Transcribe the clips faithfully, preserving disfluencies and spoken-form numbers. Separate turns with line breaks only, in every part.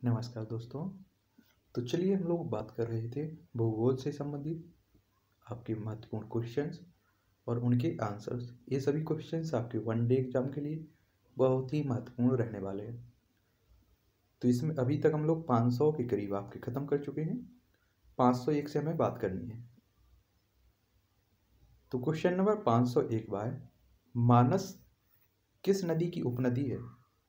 नमस्कार दोस्तों। तो चलिए हम लोग बात कर रहे थे भूगोल से संबंधित आपके महत्वपूर्ण क्वेश्चंस और उनके आंसर्स। ये सभी क्वेश्चंस आपके वन डे एग्जाम के लिए बहुत ही महत्वपूर्ण रहने वाले हैं। तो इसमें अभी तक हम लोग पाँच सौ के करीब आपके ख़त्म कर चुके हैं। पाँच सौ एक से हमें बात करनी है। तो क्वेश्चन नंबर पाँच सौ एक बाय मानस किस नदी की उपनदी है?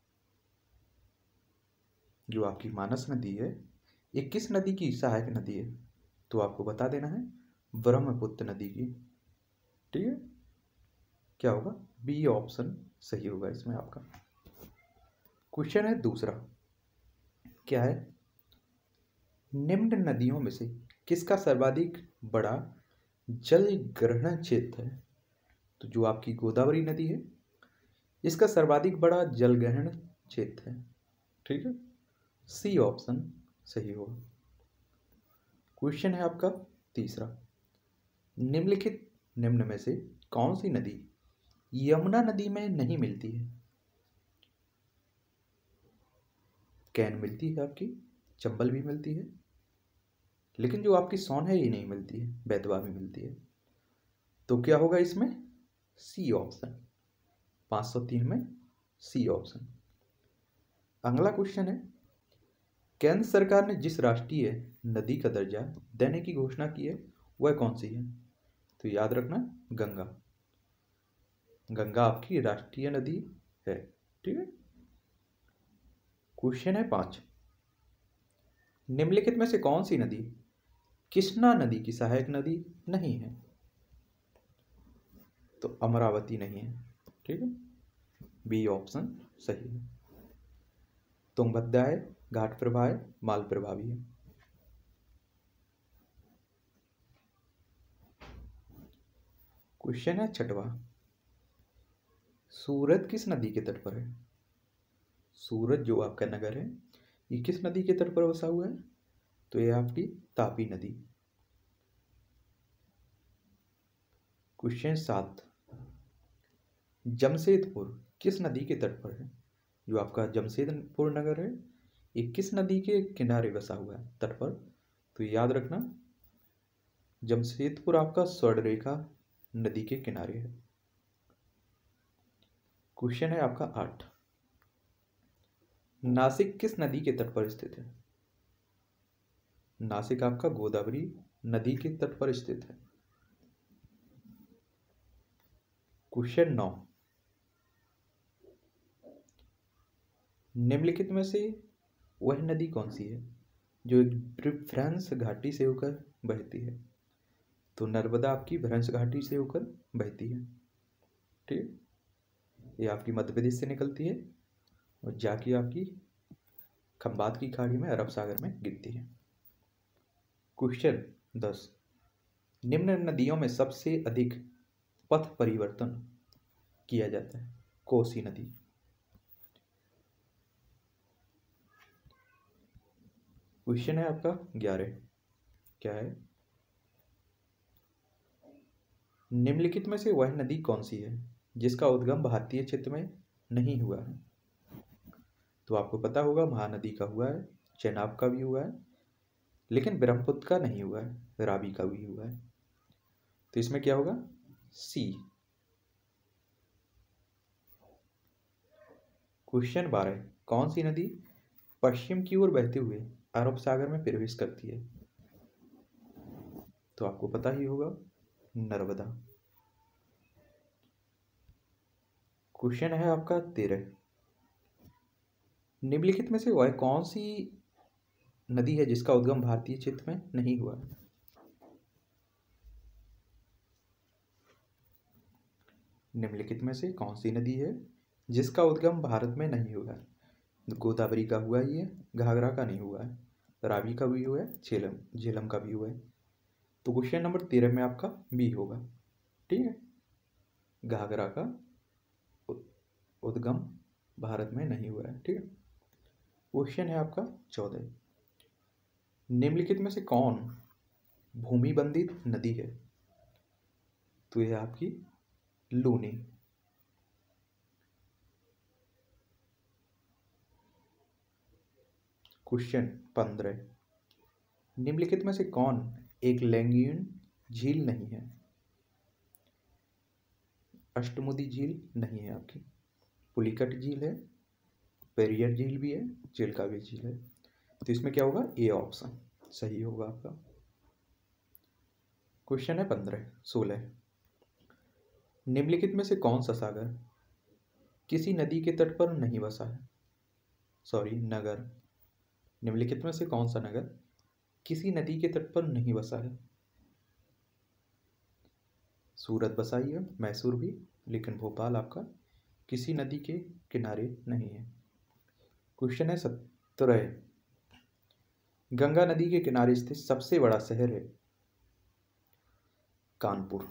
जो आपकी मानस नदी है ये किस नदी की सहायक नदी है? तो आपको बता देना है ब्रह्मपुत्र नदी की। ठीक है, क्या होगा? बी ऑप्शन सही होगा इसमें आपका। क्वेश्चन है दूसरा, क्या है? निम्न नदियों में से किसका सर्वाधिक बड़ा जल ग्रहण क्षेत्र है? तो जो आपकी गोदावरी नदी है इसका सर्वाधिक बड़ा जल ग्रहण क्षेत्र है। ठीक है, सी ऑप्शन सही होगा। क्वेश्चन है आपका तीसरा, निम्नलिखित निम्न में से कौन सी नदी यमुना नदी में नहीं मिलती है? कैन मिलती है आपकी, चंबल भी मिलती है, लेकिन जो आपकी सोन है ये नहीं मिलती है, बेतवा भी मिलती है। तो क्या होगा इसमें? सी ऑप्शन, पाँच सौ तीन में सी ऑप्शन। अगला क्वेश्चन है, केंद्र सरकार ने जिस राष्ट्रीय नदी का दर्जा देने की घोषणा की है वह कौन सी है? तो याद रखना, गंगा। गंगा आपकी राष्ट्रीय नदी है। ठीक है। क्वेश्चन है पांच, निम्नलिखित में से कौन सी नदी कृष्णा नदी की सहायक नदी नहीं है? तो अमरावती नहीं है। ठीक है, बी ऑप्शन सही है। तुंगभद्रा है, घाट प्रभा है, माल प्रभा भी है। क्वेश्चन है छठवा, सूरत किस नदी के तट पर है? सूरत जो आपका नगर है ये किस नदी के तट पर बसा हुआ है? तो ये आपकी तापी नदी। क्वेश्चन सात, जमशेदपुर किस नदी के तट पर है? जो आपका जमशेदपुर नगर है ये किस नदी के किनारे बसा हुआ है, तट पर? तो याद रखना, जमशेदपुर आपका स्वर्णरेखा नदी के किनारे है। क्वेश्चन है आपका आठ, नासिक किस नदी के तट पर स्थित है? नासिक आपका गोदावरी नदी के तट पर स्थित है। क्वेश्चन नौ, निम्नलिखित में से वह नदी कौन सी है जो एक भ्रंश घाटी से होकर बहती है? तो नर्मदा आपकी भ्रंश घाटी से होकर बहती है। ठीक, ये आपकी मध्य प्रदेश से निकलती है और जाके आपकी खंबात की खाड़ी में अरब सागर में गिरती है। क्वेश्चन दस, निम्न नदियों में सबसे अधिक पथ परिवर्तन किया जाता है? कोसी नदी। क्वेश्चन है आपका ग्यारह, क्या है? निम्नलिखित में से वह नदी कौन सी है जिसका उद्गम भारतीय क्षेत्र में नहीं हुआ है? तो आपको पता होगा महानदी का हुआ है, चेनाब का भी हुआ है, लेकिन ब्रह्मपुत्र का नहीं हुआ है, रावी का भी हुआ है। तो इसमें क्या होगा? सी। क्वेश्चन बारह, कौन सी नदी पश्चिम की ओर बहते हुए अरब सागर में प्रवेश करती है? तो आपको पता ही होगा, नर्मदा। क्वेश्चन है आपका तेरह, निम्नलिखित में से वह कौन सी नदी है जिसका उद्गम भारतीय क्षेत्र में नहीं हुआ? निम्नलिखित में से कौन सी नदी है जिसका उद्गम भारत में नहीं हुआ? गोदावरी का हुआ ही है, घाघरा का नहीं हुआ है, रावी का भी हुआ है, झेलम झेलम का भी हुआ है। तो क्वेश्चन नंबर तेरह में आपका बी होगा। ठीक है, घाघरा का उद्गम भारत में नहीं हुआ है। ठीक है। क्वेश्चन है आपका चौदह, निम्नलिखित में से कौन भूमि बंधित नदी है? तो यह आपकी लूनी। क्वेश्चन पंद्रह, निम्नलिखित में से कौन एक लैंगून झील नहीं है? अष्टमुदी झील नहीं है आपकी, पुलिकट झील है, पेरियर झील भी है, चिल्का भी झील है। तो इसमें क्या होगा? ए ऑप्शन सही होगा आपका। क्वेश्चन है पंद्रह सोलह, निम्नलिखित में से कौन सा सागर किसी नदी के तट पर नहीं बसा है? सॉरी नगर, निम्नलिखित में से कौन सा नगर किसी नदी के तट पर नहीं बसा है? सूरत बसा ही है, मैसूर भी, लेकिन भोपाल आपका किसी नदी के किनारे नहीं है। क्वेश्चन है सत्रह, गंगा नदी के किनारे स्थित सबसे बड़ा शहर है? कानपुर।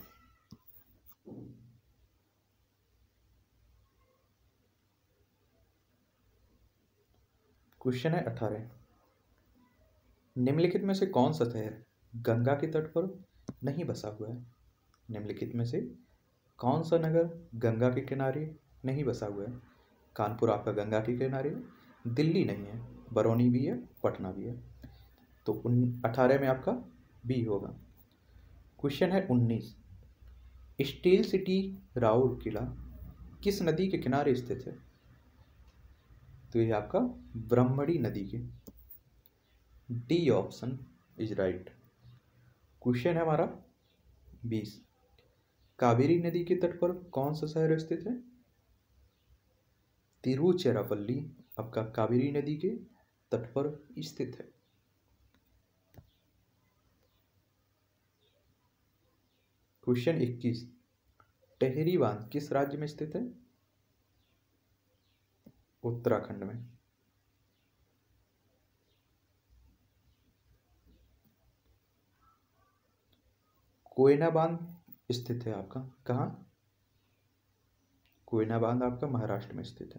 क्वेश्चन है अठारह, निम्नलिखित में से कौन सा शहर गंगा के तट पर नहीं बसा हुआ है? निम्नलिखित में से कौन सा नगर गंगा के किनारे नहीं बसा हुआ है? कानपुर आपका गंगा के किनारे है, दिल्ली नहीं है, बरौनी भी है, पटना भी है। तो उन अठारह में आपका बी होगा। क्वेश्चन है उन्नीस, स्टील सिटी राउर किला किस नदी के किनारे स्थित है? तो ये आपका ब्रह्मणी नदी के, D option is right. Question है हमारा बीस, कावेरी नदी के तट पर कौन सा शहर स्थित है? तिरुचिरापल्ली आपका कावेरी नदी के तट पर स्थित है। क्वेश्चन इक्कीस, टेहरी बांध किस राज्य में स्थित है? उत्तराखंड में। कोयना बांध स्थित है आपका कहाँ? कोयना बांध आपका महाराष्ट्र में स्थित है।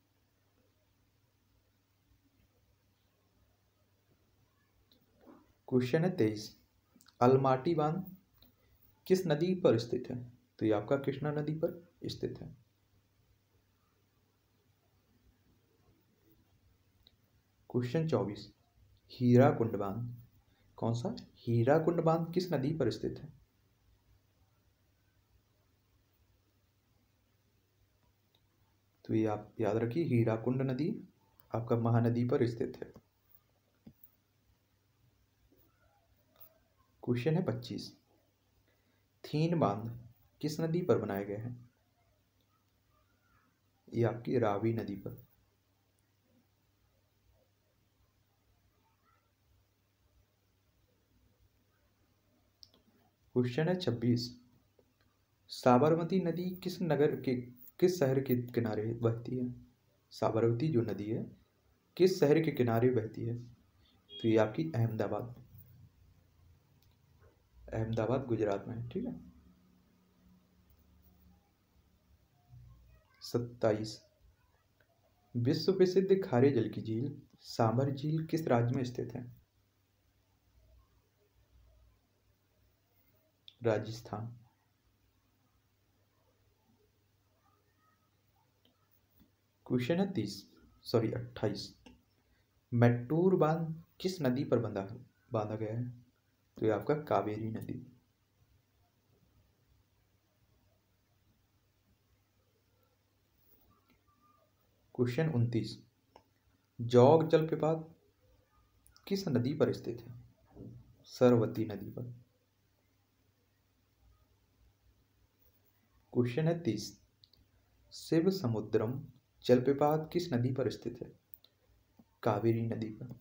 क्वेश्चन है तेईस, अलमाटी बांध किस नदी पर स्थित है? तो ये आपका कृष्णा नदी पर स्थित है। क्वेश्चन चौबीस, हीराकुंड बांध कौन सा? हीराकुंड बांध किस नदी पर स्थित है? तो ये आप याद रखिए, हीराकुंड नदी आपका महानदी पर स्थित है। क्वेश्चन है पच्चीस, थीन बांध किस नदी पर बनाया गया है? ये आपकी रावी नदी पर। क्वेश्चन है छब्बीस, साबरमती नदी किस नगर के किस शहर के किनारे बहती है? साबरमती जो नदी है किस शहर के किनारे बहती है? तो ये आपकी अहमदाबाद, अहमदाबाद गुजरात में है, ठीक है। सत्ताईस, विश्व प्रसिद्ध खारे जल की झील सांभर झील किस राज्य में स्थित है? राजस्थान। क्वेश्चन है तीस सॉरी अट्ठाईस, मैट्टूर बांध किस नदी पर बंधा बांधा गया है? तो ये आपका कावेरी नदी। क्वेश्चन उनतीस, जौग जलप्रपात किस नदी पर स्थित है? सरवती नदी पर। क्वेश्चन है तीस, शिव समुद्रम जलप्रपात किस नदी पर स्थित है? कावेरी नदी पर।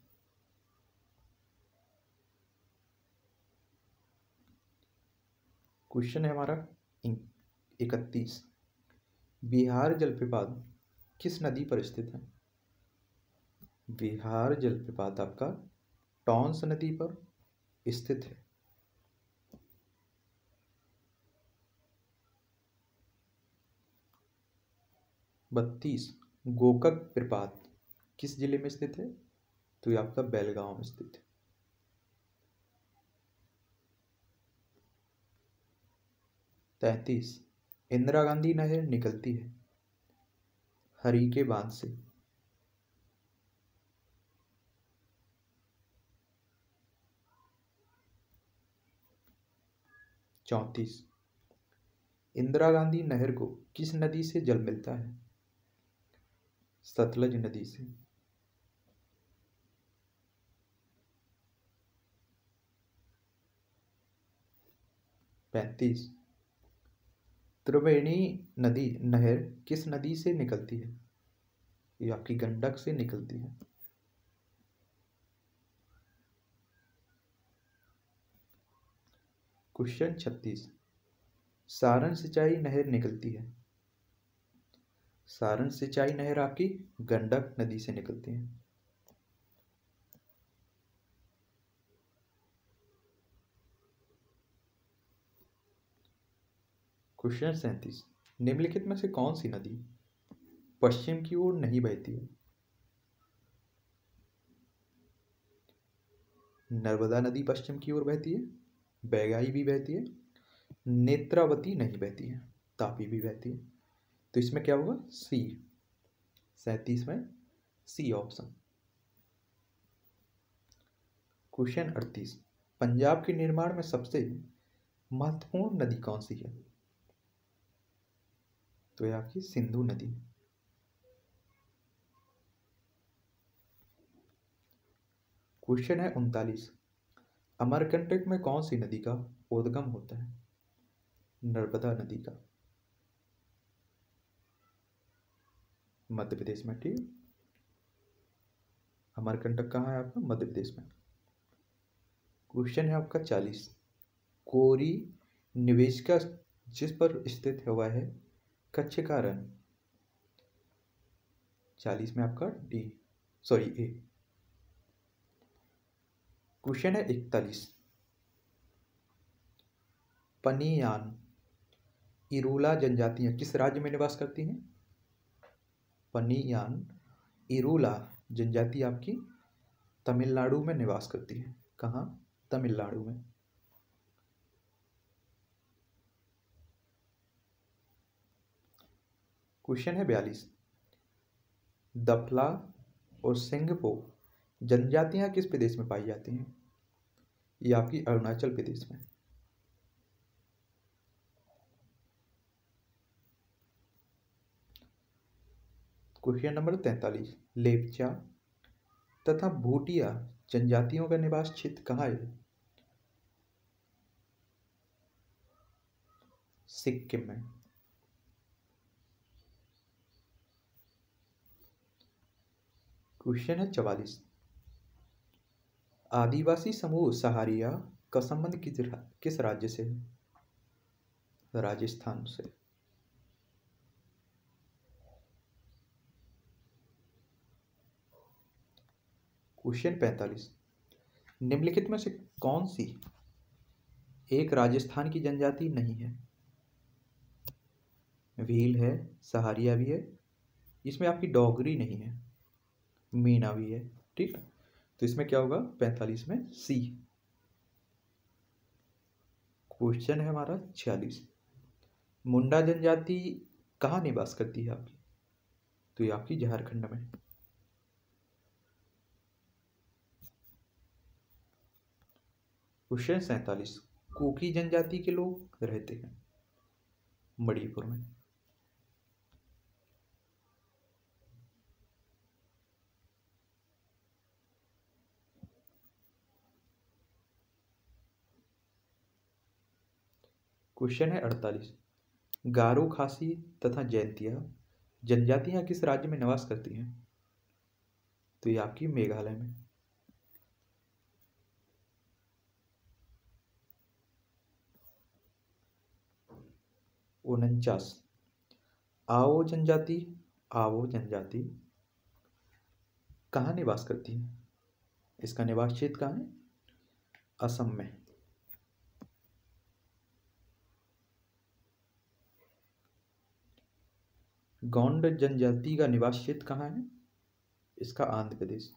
क्वेश्चन है हमारा इकतीस, बिहार जलप्रपात किस नदी पर स्थित है? बिहार जलप्रपात आपका टॉन्स नदी पर स्थित है। बत्तीस, गोकक प्रपात किस जिले में स्थित है? तो ये आपका बेलगांव में स्थित है। तैंतीस, इंदिरा गांधी नहर निकलती है हरी के बांध से। चौंतीस, इंदिरा गांधी नहर को किस नदी से जल मिलता है? सतलज नदी से। पैंतीस, त्रिवेणी नदी नहर किस नदी से निकलती है? ये आपकी गंडक से निकलती है। क्वेश्चन छत्तीस, सारण सिंचाई नहर निकलती है। सारण सिंचाई नहर आपकी गंडक नदी से निकलती है। क्वेश्चन सैंतीस, निम्नलिखित में से कौन सी नदी पश्चिम की ओर नहीं बहती है? नर्मदा नदी पश्चिम की ओर बहती है, बैगाई भी बहती है, नेत्रावती नहीं बहती है, तापी भी बहती है। तो इसमें क्या होगा? सी, सैंतीस में सी ऑप्शन। क्वेश्चन अड़तीस, पंजाब के निर्माण में सबसे महत्वपूर्ण नदी कौन सी है? तो यह आपकी सिंधु नदी। क्वेश्चन है उनतालीस, अमरकंटक में कौन सी नदी का उद्गम होता है? नर्मदा नदी का। मध्य प्रदेश में, ठीक। अमरकंटक कहाँ है आपका? मध्य प्रदेश में। क्वेश्चन है आपका चालीस, कोरी निवेशिका जिस पर स्थित हुआ है कच्छ का रन। चालीस में आपका डी, सॉरी ए। क्वेश्चन है इकतालीस, पनियान इरूला जनजातियां किस राज्य में निवास करती हैं? पनियान इरूला जनजाति आपकी तमिलनाडु में निवास करती है। कहाँ? तमिलनाडु में। क्वेश्चन है बयालीस, दफला और सिंगपो जनजातियां किस प्रदेश में पाई जाती हैं? ये आपकी अरुणाचल प्रदेश में। क्वेश्चन नंबर तैंतालीस, लेपचा तथा भूटिया जनजातियों का निवास क्षेत्र कहाँ है? सिक्किम में। क्वेश्चन है चवालीस, आदिवासी समूह सहारिया का संबंध किस किस राज्य से है? राजस्थान से। क्वेश्चन पैंतालीस, निम्नलिखित में से कौन सी एक राजस्थान की जनजाति नहीं है? भील है, सहारिया भी है, इसमें आपकी डोगरी नहीं है, मीना भी है, ठीक। तो इसमें क्या होगा? पैंतालीस में सी। क्वेश्चन है हमारा छियालीस, मुंडा जनजाति कहाँ निवास करती है आपकी? तो ये आपकी झारखंड में। क्वेश्चन सैंतालीस, कुकी जनजाति के लोग रहते हैं मणिपुर में। क्वेश्चन है अड़तालीस, गारो खासी तथा जैंतिया जनजातियां किस राज्य में निवास करती हैं? तो ये आपकी मेघालय में। उनचास, आओ जनजाति आवो जनजाति कहाँ निवास करती है? इसका निवास क्षेत्र कहाँ है? असम में। गौंड जनजाति का निवास क्षेत्र कहाँ है? इसका आंध्र प्रदेश।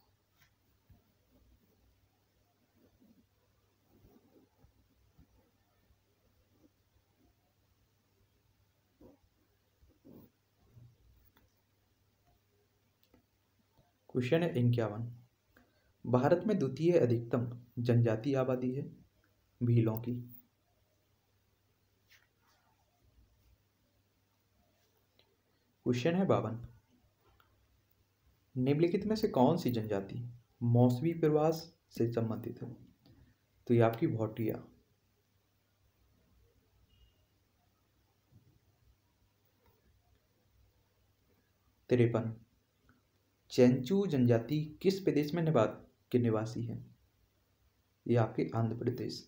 क्वेश्चन है इक्यावन, भारत में द्वितीय अधिकतम जनजाति आबादी है भीलों की। क्वेश्चन है बावन, निम्नलिखित में से कौन सी जनजाति मौसमी प्रवास से संबंधित है? तो ये आपकी भोटिया। तिरपन, चेंचू जनजाति किस प्रदेश में निवा के निवासी हैं? ये आपके आंध्र प्रदेश।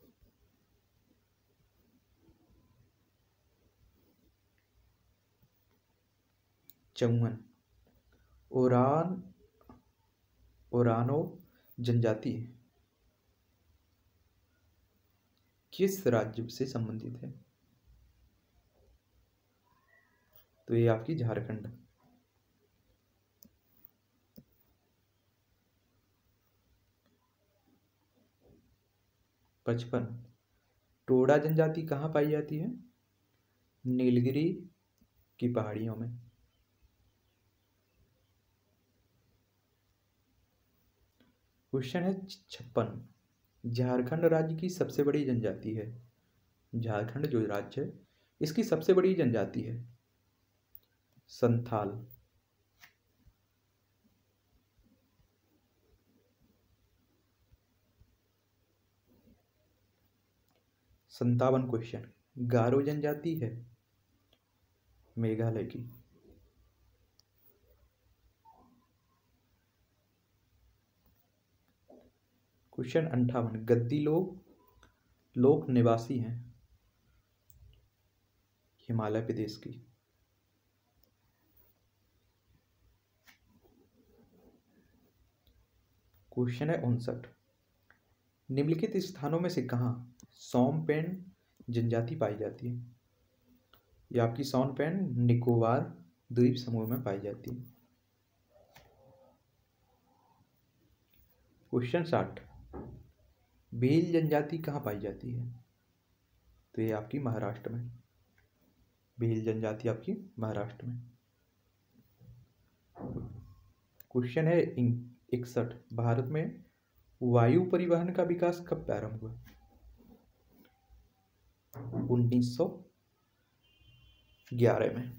चौवन, ओरान ओरानो जनजाति किस राज्य से संबंधित है? तो ये आपकी झारखंड। पचपन, टोडा जनजाति कहाँ पाई जाती है? नीलगिरी की पहाड़ियों में। क्वेश्चन है छप्पन, झारखंड राज्य की सबसे बड़ी जनजाति है। झारखंड जो राज्य है इसकी सबसे बड़ी जनजाति है संथाल। संतावन क्वेश्चन, गारो जनजाति है मेघालय की। क्वेश्चन अंठावन, गद्दी लोग लोक निवासी हैं हिमालय प्रदेश की। क्वेश्चन है उनसठ, निम्नलिखित स्थानों में से कहाँ सौमपेन जनजाति पाई जाती है? ये आपकी सौमपेन निकोबार द्वीप समूह में पाई जाती है। क्वेश्चन साठ, भील जनजाति कहाँ पाई जाती है? तो ये आपकी महाराष्ट्र में। भील जनजाति आपकी महाराष्ट्र में। क्वेश्चन है इकसठ, भारत में वायु परिवहन का विकास कब प्रारंभ हुआ? उन्नीस सौ ग्यारह में।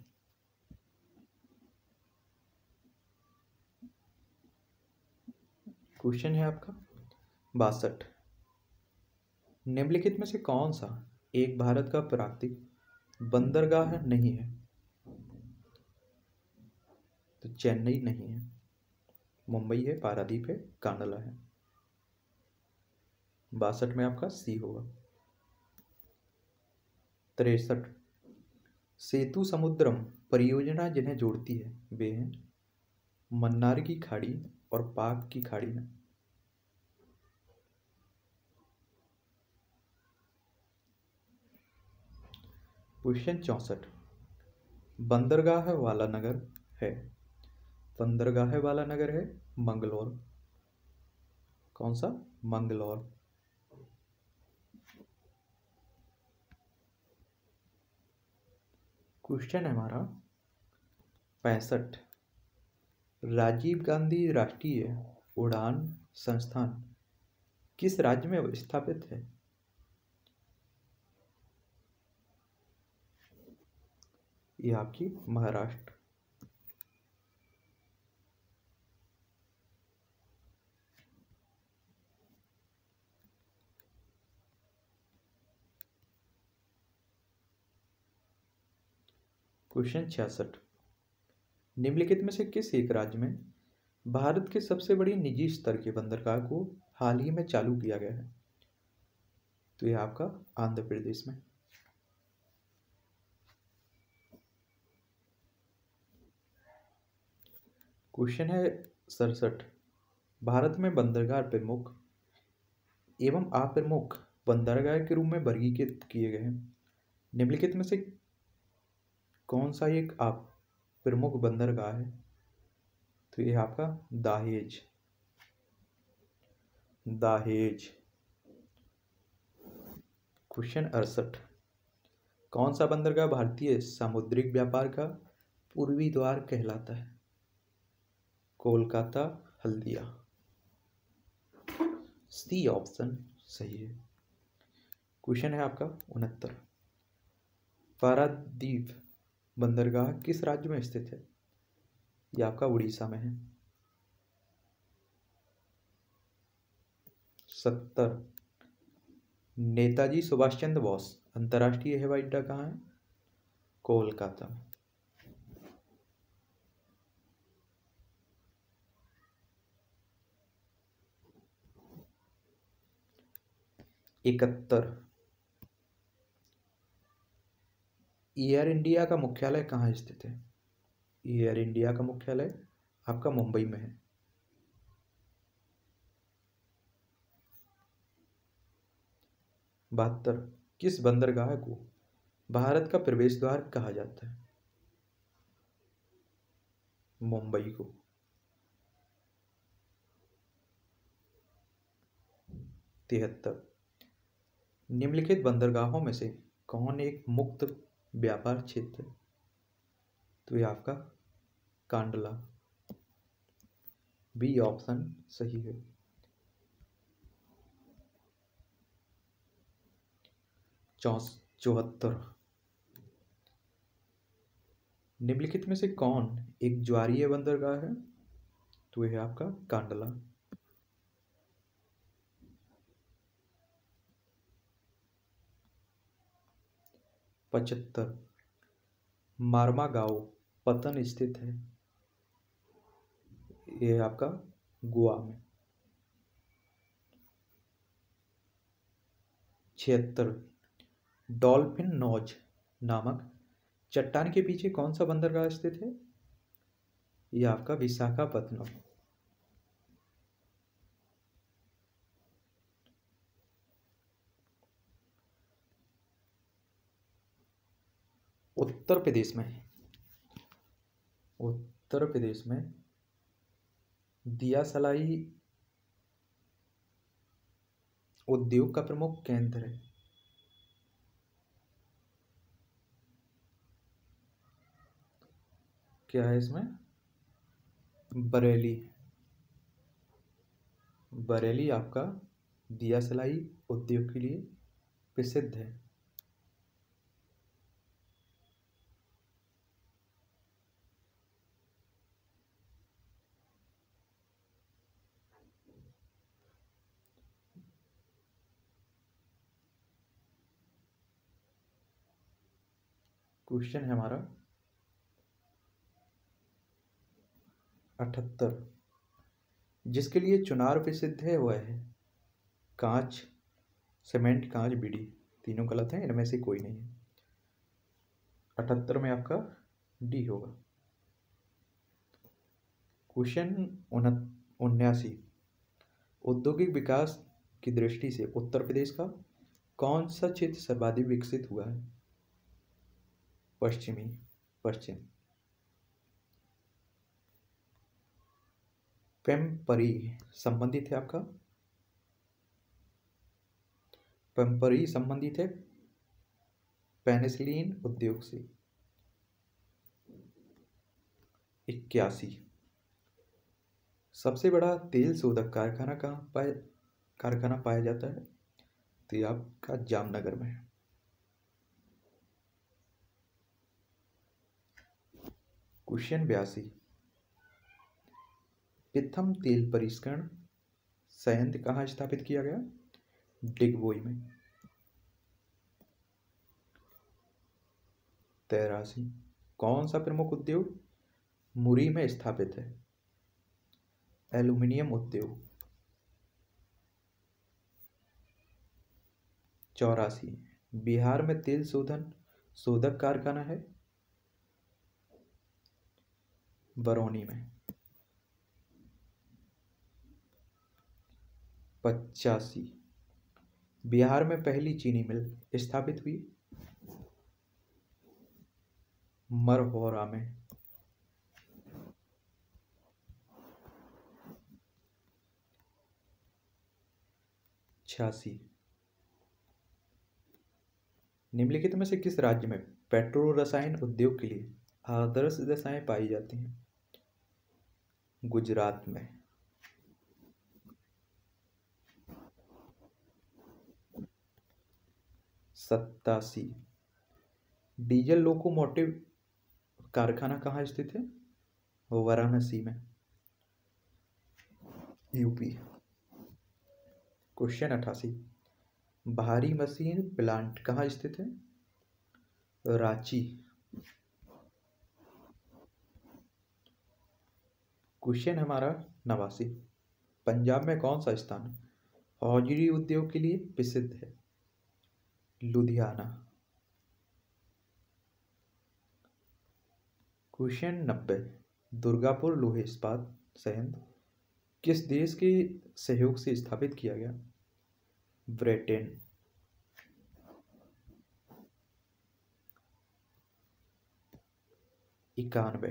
क्वेश्चन है आपका बासठ, निम्नलिखित में से कौन सा एक भारत का प्राकृतिक बंदरगाह नहीं है? तो चेन्नई नहीं है, मुंबई है, पारादीप है, कांडला है। बासठ में आपका सी होगा। तिरसठ, सेतु समुद्रम परियोजना जिन्हें जोड़ती है वे हैं मन्नार की खाड़ी और पाक की खाड़ी में। क्वेश्चन चौसठ, बंदरगाह वाला नगर है बंदरगाह वाला नगर है मंगलौर। कौन सा? मंगलौर। क्वेश्चन है हमारा पैंसठ, राजीव गांधी राष्ट्रीय उड़ान संस्थान किस राज्य में स्थापित है? ये आपकी महाराष्ट्र। क्वेश्चन छियासठ, निम्नलिखित में से किस एक राज्य में भारत के सबसे बड़ी निजी स्तर के बंदरगाह को हाल ही में चालू किया गया है? तो यह आपका आंध्र प्रदेश में। क्वेश्चन है सड़सठ, भारत में बंदरगाह प्रमुख एवं अप्रमुख बंदरगाह के रूप में वर्गीकृत किए गए हैं। निम्नलिखित में से कौन सा एक आप प्रमुख बंदरगाह है? तो यह आपका दाहेज दाहेज। क्वेश्चन अड़सठ, कौन सा बंदरगाह भारतीय सामुद्रिक व्यापार का पूर्वी द्वार कहलाता है? कोलकाता हल्दिया। सी ऑप्शन सही है। क्वेश्चन है आपका उनहत्तर, पारादीप बंदरगाह किस राज्य में स्थित है? यह आपका उड़ीसा में है। सत्तर। नेताजी सुभाष चंद्र बोस अंतर्राष्ट्रीय हवाई अड्डा कहाँ है? कोलकाता में। इकहत्तर। एयर इंडिया का मुख्यालय कहाँ स्थित है? एयर इंडिया का मुख्यालय आपका मुंबई में है। बहत्तर। किस बंदरगाह को भारत का प्रवेश द्वार कहा जाता है? मुंबई को। तिहत्तर। निम्नलिखित बंदरगाहों में से कौन एक मुक्त व्यापार क्षेत्र है? तो ये आपका कांडला। बी ऑप्शन सही है। चौस चौहत्तर। निम्नलिखित में से कौन एक ज्वारीय बंदरगाह है? तो यह आपका कांडला। पचहत्तर। मार्मागाओ पतन स्थित है? यह आपका गोवा में। छिहत्तर। डॉल्फिन नॉज नामक चट्टान के पीछे कौन सा बंदरगाह स्थित है? यह आपका विशाखापत्तनम। उत्तर प्रदेश में उत्तर प्रदेश में दिया सलाई उद्योग का प्रमुख केंद्र है। क्या है इसमें? बरेली। बरेली आपका दिया सलाई उद्योग के लिए प्रसिद्ध है। क्वेश्चन है हमारा अठहत्तर। जिसके लिए चुनार प्रसिद्ध है वह है कांच, सीमेंट, कांच, बीड़ी। तीनों गलत हैं, इनमें से कोई नहीं है। अठहत्तर में आपका डी होगा। क्वेश्चन उन्यासी। औद्योगिक विकास की दृष्टि से उत्तर प्रदेश का कौन सा क्षेत्र सर्वाधिक विकसित हुआ है? पश्चिमी पश्चिम। पेम्परी संबंधित है आपका पेम्परी संबंधित है पेनिसिलिन उद्योग से। इक्यासी। सबसे बड़ा तेल शोधक कारखाना कहाँ पाए कारखाना पाया जाता है? तो ये आपका जामनगर में है। क्वेश्चन बयासी। प्रथम तेल परिष्करण संयंत्र कहाँ स्थापित किया गया? डिगबोई में। तेरासी। कौन सा प्रमुख उद्योग मुरी में स्थापित है? एल्यूमिनियम उद्योग। चौरासी। बिहार में तेल शोधन शोधक कारखाना है? बरौनी में। पचासी। बिहार में पहली चीनी मिल स्थापित हुई? मरहोरा में। छियासी। निम्नलिखित में से किस राज्य में पेट्रो रसायन उद्योग के लिए आदर्श दशाएं पाई जाती हैं? गुजरात में। सत्तासी। डीजल लोकोमोटिव कारखाना कहाँ स्थित है? वाराणसी में, यूपी। क्वेश्चन अठासी, भारी मशीन प्लांट कहाँ स्थित है? रांची। क्वेश्चन हमारा नवासी, पंजाब में कौन सा स्थान हौजरी उद्योग के लिए प्रसिद्ध है? लुधियाना। क्वेश्चन नब्बे, दुर्गापुर लोहे इस्पात संयंत्र किस देश के सहयोग से स्थापित किया गया? ब्रिटेन। इक्यानवे,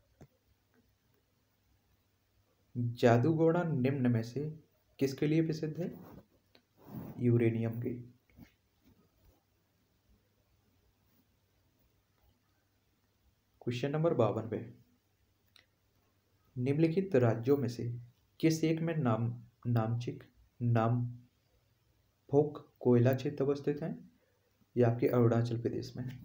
जादूगोड़ा निम्न में से किसके लिए प्रसिद्ध है? यूरेनियम के। क्वेश्चन नंबर बावनवे, निम्नलिखित राज्यों में से किस एक में नाम नामचिक नामफोक कोयला क्षेत्र अवस्थित है? यह आपके अरुणाचल प्रदेश में है।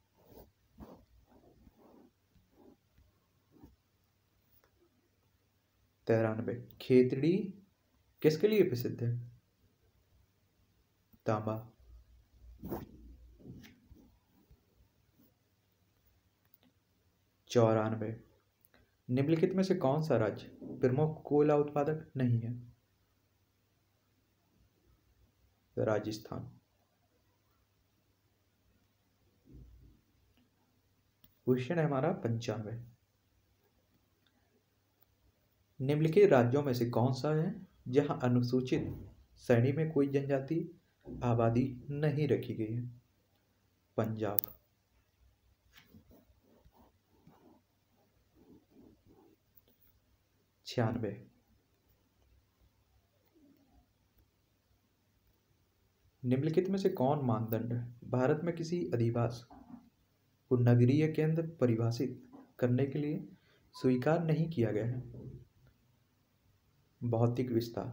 तिरानवे, खेतड़ी किसके लिए प्रसिद्ध है? तांबा। चौरानवे, निम्नलिखित में से कौन सा राज्य प्रमुख कोयला उत्पादक नहीं है? राजस्थान। क्वेश्चन है हमारा पंचानवे, निम्नलिखित राज्यों में से कौन सा है जहां अनुसूचित श्रेणी में कोई जनजाति आबादी नहीं रखी गई है? पंजाब। छियानवे, निम्नलिखित में से कौन मानदंड भारत में किसी अधिवास को नगरीय केंद्र परिभाषित करने के लिए स्वीकार नहीं किया गया है? भौतिक विस्तार।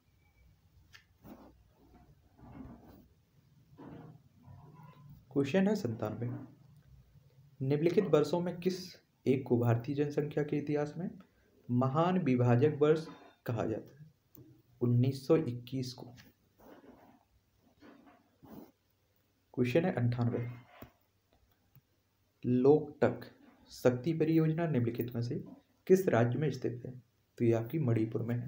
क्वेश्चन है संतानवे, निम्नलिखित वर्षों में किस एक को भारतीय जनसंख्या के इतिहास में महान विभाजक वर्ष कहा जाता है? उन्नीस सौ इक्कीस को। क्वेश्चन है अंठानवे, लोकटक शक्ति परियोजना निम्नलिखित में से किस राज्य में स्थित है? तो ये आपकी मणिपुर में है।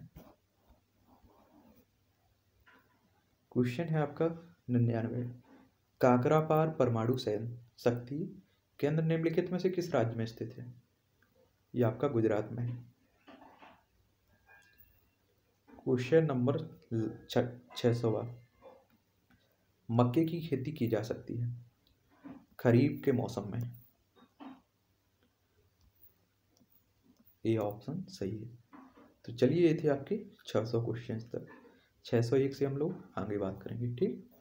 क्वेश्चन है आपका निन्यानवे, काकरापार परमाणु संयंत्र शक्ति केंद्र निम्नलिखित में से किस राज्य में स्थित है? यह आपका गुजरात में है। क्वेश्चन नंबर छह सौ, मक्के की खेती की जा सकती है खरीफ के मौसम में? ये ऑप्शन सही है। तो चलिए ये थे आपके छह सौ क्वेश्चन तक। छह सौ एक से हम लोग आगे बात करेंगे, ठीक।